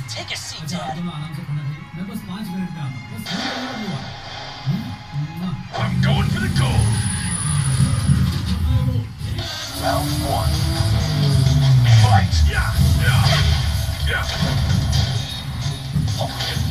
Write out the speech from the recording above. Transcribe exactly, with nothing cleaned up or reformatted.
Take a seat, अच्छा, Dad. तुम आराम से खाना खाइए। मैं बस पाँच मिनट में आता हूँ। बस थोड़ी देर में हुआ। I'm going for the gold. Round one. Fight. Yeah. Yeah. Yeah.